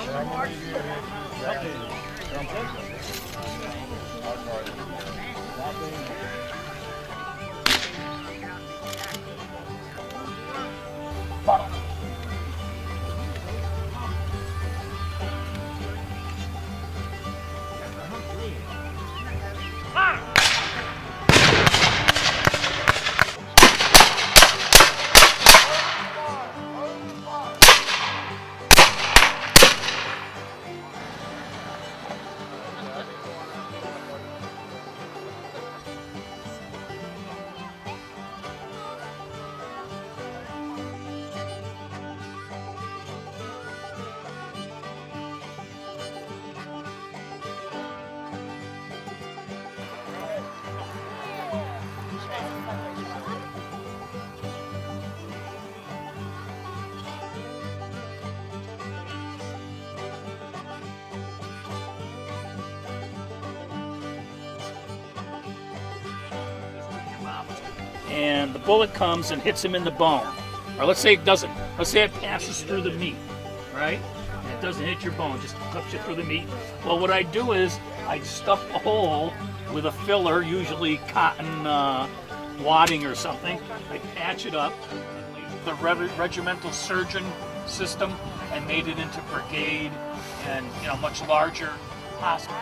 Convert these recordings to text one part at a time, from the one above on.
And the bullet comes and hits him in the bone. Or let's say it doesn't. Let's say it passes through the meat, right? And it doesn't hit your bone, just clips you through the meat. Well, what I do is I stuff a hole with a filler, usually cotton wadding or something. I patch it up. The regimental surgeon system and made it into brigade and much larger hospital.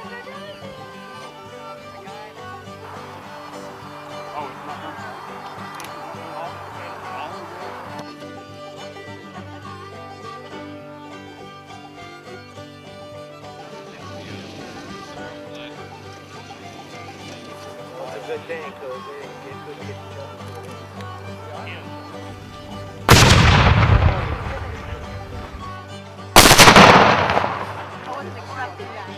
Good thing, because they couldn't get each other. I wasn't expecting that.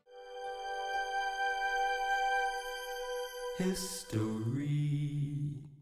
History.